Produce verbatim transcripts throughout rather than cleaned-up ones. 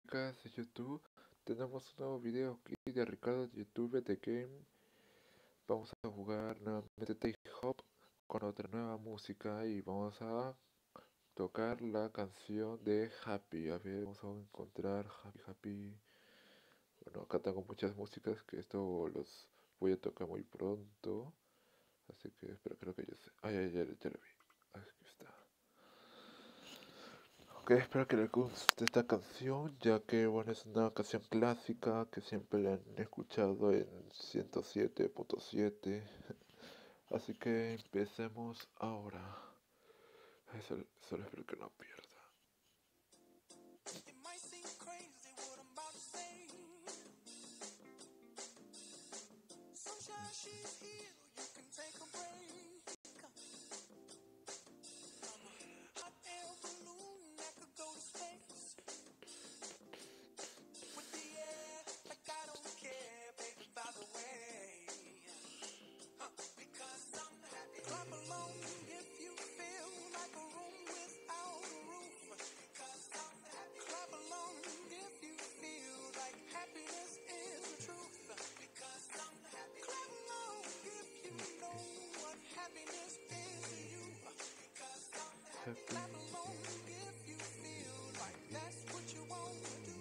chicas de YouTube, tenemos un nuevo video aquí de Ricardo de YouTube de Game. Vamos a jugar nuevamente Take Hop con otra nueva música y vamos a tocar la canción de Happy. A ver, vamos a encontrar Happy Happy. Bueno, acá tengo muchas músicas que esto los voy a tocar muy pronto. Así que espero, creo que ya sé. Ay, ay, ya, ya lo vi. Aquí está. Ok, espero que les guste esta canción, ya que bueno, es una canción clásica que siempre la han escuchado en ciento siete punto siete. Así que empecemos ahora. Eso- Solo espero que no pierda. It might seem crazy what I'm about to say. Sunshine, she's here, you can take a break. I'm a hot air balloon that could go to space. With the air, like I don't care, baby, by the way. Huh, because I'm happy. Clap along if you feel like a room without a roof. Because I'm happy. Clap along if you feel like happiness is the truth. Because I'm happy. Clap along if you know what happiness is to you. Because I'm happy. Clap along if you feel like that's what you want to do.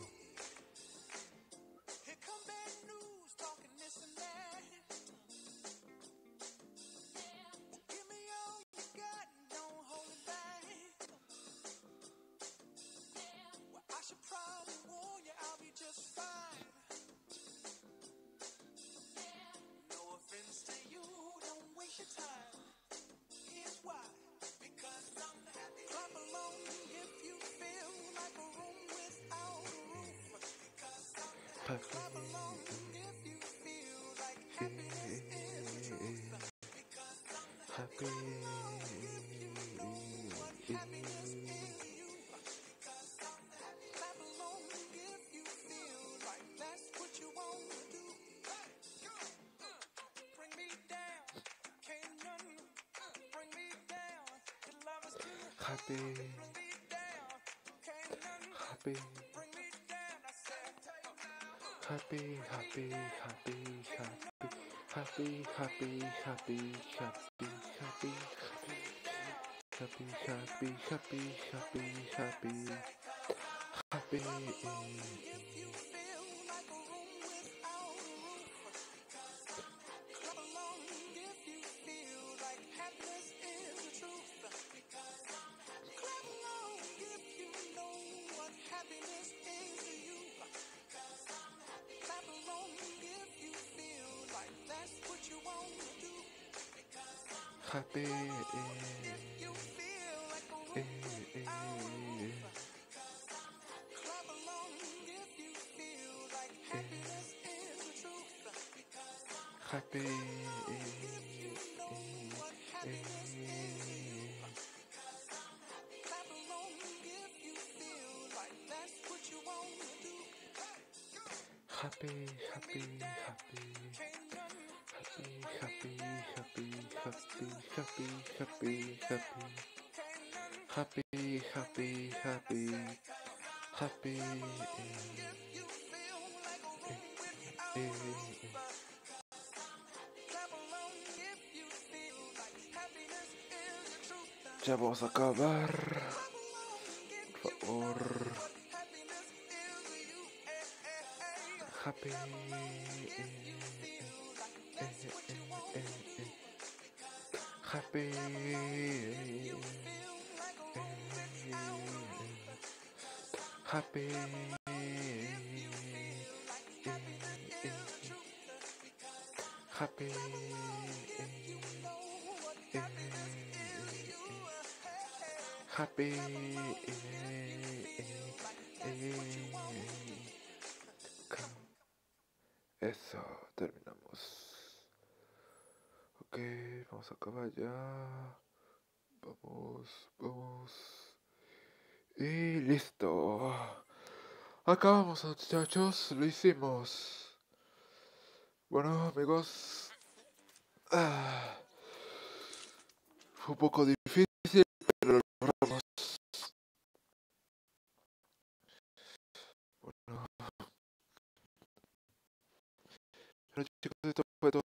Here come bad news, talking this and that. Give me all you got and don't hold it back. Well, I should probably warn you, I'll be just fine. No offense to you, don't waste your time. Here's why. Because I'm happy. Clap along if you feel like a room without a roof. Because I'm happy. Clap along if you feel like happiness is the truth. Because I'm happy. Clap along if you know what happiness is to you. Because I'm happy. Clap along if you feel like that's what you want to do. Hey, go, uh, bring me down. Can't none uh, bring me down. Your love is too Happy, bring me down. Can't none happy, bring me down. I said, uh, happy, happy, happy, happy, happy, happy, happy, happy, happy, happy, happy, happy, happy, happy, happy. if you feel like a room without a roof. Clap along if you feel like happiness is the truth. Clap along if you know what happiness is to you. Clap along if you feel like that's what you want to do. Happy, If you feel like a eh, room eh, without a eh, roof. Clap along if you feel like happiness is the truth. happy, If you know what happiness is to you. eh, Clap along if you feel like that's what you want to do. happy, happy, happy, Can't none happy, happy, happy, happy, happy, happy, happy, can't none happy, happy, happy, happy, if you feel like a room without eh, a eh, roof. Clap along if you feel like happiness is the truth. ya vamos a acabar, Clap along if por you know favor. what happiness is to you. Eh, eh, eh. Happy, Clap along eh, if you feel like eh, that's what eh, you want eh, to do. eh, happy, Clap along if eh, you feel like a room without a roof. happy, Clap along if you eh, feel like happiness is the truth. happy, Clap along if you eh, know what eh, happiness is to you. Hey, hey. happy, Clap along if you eh, feel like eh, that's what you want to do. eh. Eso, terminamos. Ok, vamos a acabar ya. Vamos, vamos. Y listo. Acabamos, muchachos. Lo hicimos. Bueno, amigos. Ah, fue un poco difícil, pero lo logramos. chicos, esto fue todo